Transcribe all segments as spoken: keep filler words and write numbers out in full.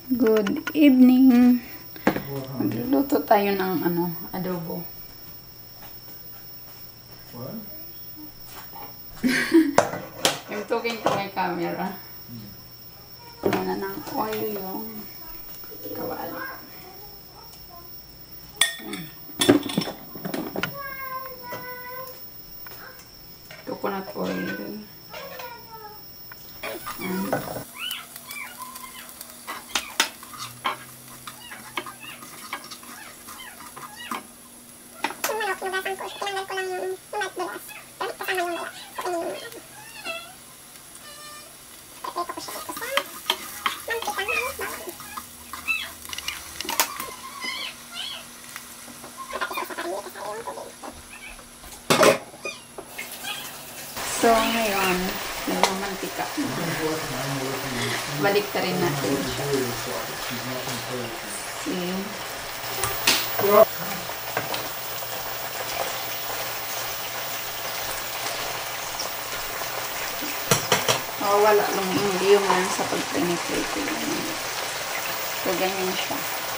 Good evening. Magluluto tayo ng ano, adobo. What? I'm talking to my camera. Muna ng oil yung kawali. Hmm. Coconut oil. Hmm. Nugasan ko, tinanggal ko lang yung white bigas. Pero kasama yung bigas. So, ito ko siya ito sa mantikang halos bawang. So, ngayon, nagmamantika. Balik ka rin natin siya. See? Oh, wala lang hindi yung man sa pag-penetrate. So, ganyan siya.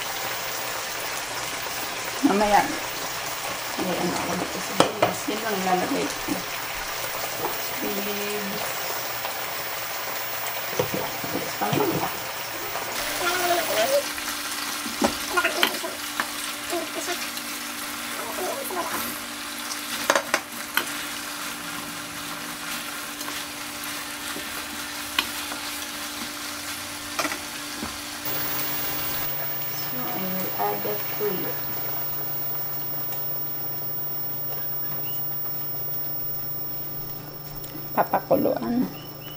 Mamaya, ay ano ako dito sa bilis. Yan lang lalagay ko. Bilis. Paminta. Add the fruit. Papakuluan.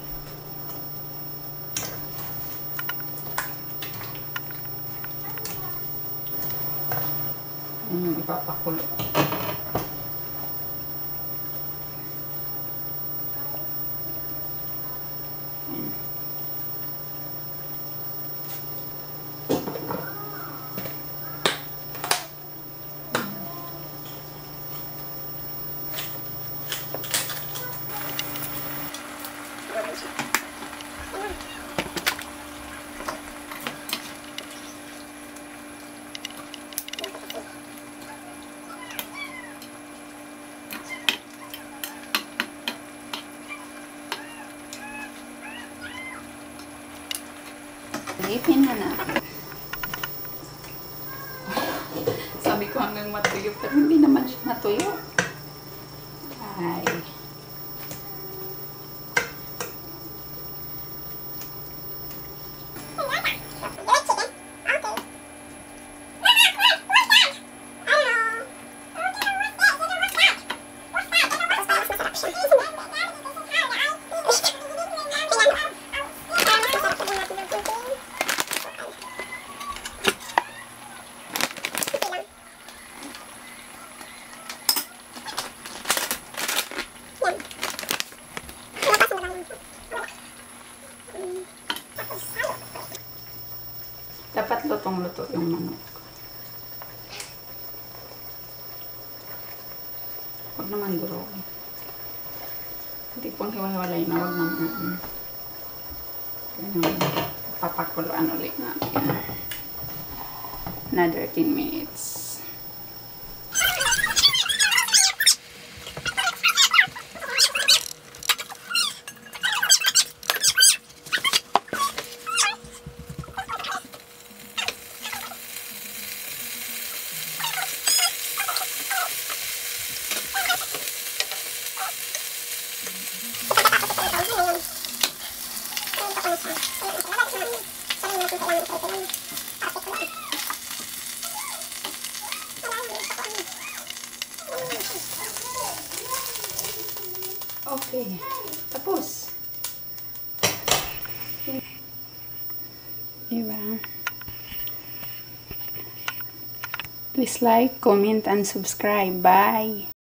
Hmm, ipapakulo. Hmm. Lipin na natin. Sabi ko hanggang matuyo, pero hindi naman siya natuyo. Ay. Dapat lutong-luto yung manok. Huwag naman durog. Hindi pong hiwa-hiwalay na huwag naman. Papakuluan ulit natin. Another thirteen minutes. Okay, tapos. Diba? Please like, comment, and subscribe. Bye!